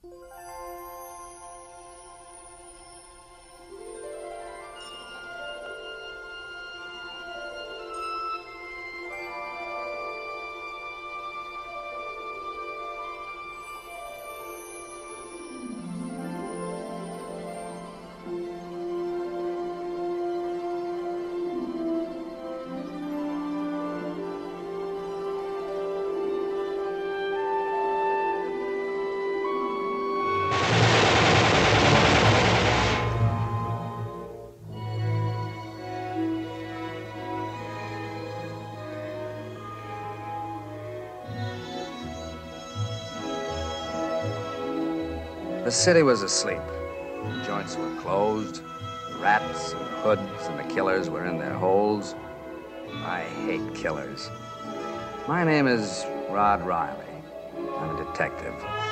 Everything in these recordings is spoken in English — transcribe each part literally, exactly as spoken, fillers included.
The city was asleep. The joints were closed. The rats and the hoods and the killers were in their holes. I hate killers. My name is Rod Riley. I'm a detective.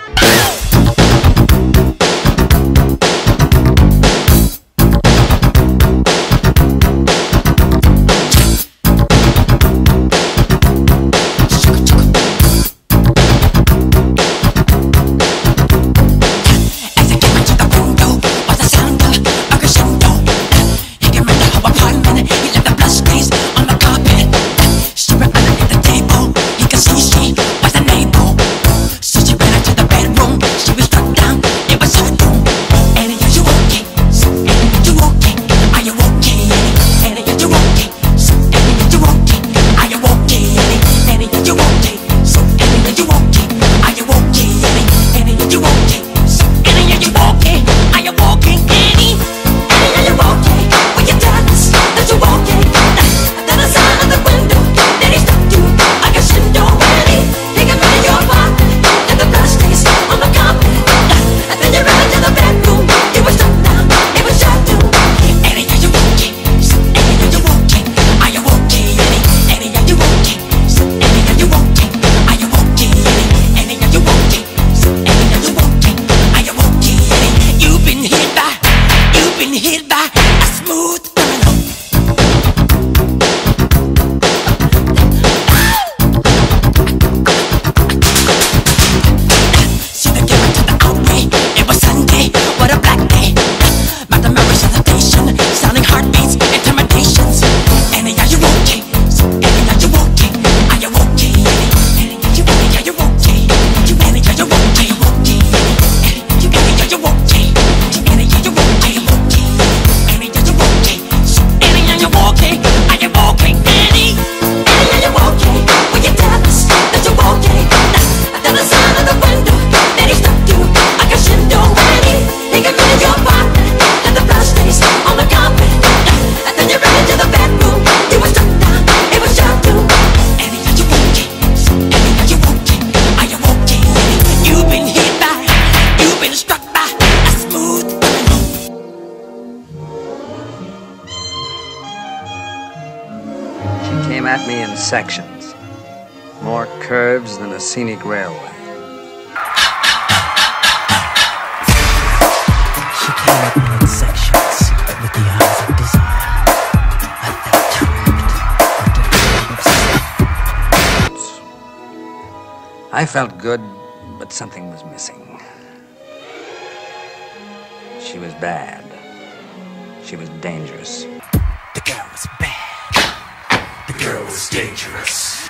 Came at me in sections, more curves than a scenic railway. She came at me in sections with the eyes of desire. I felt trapped under the web of I felt good, but something was missing. She was bad. She was dangerous. The girl was bad. The girl was dangerous.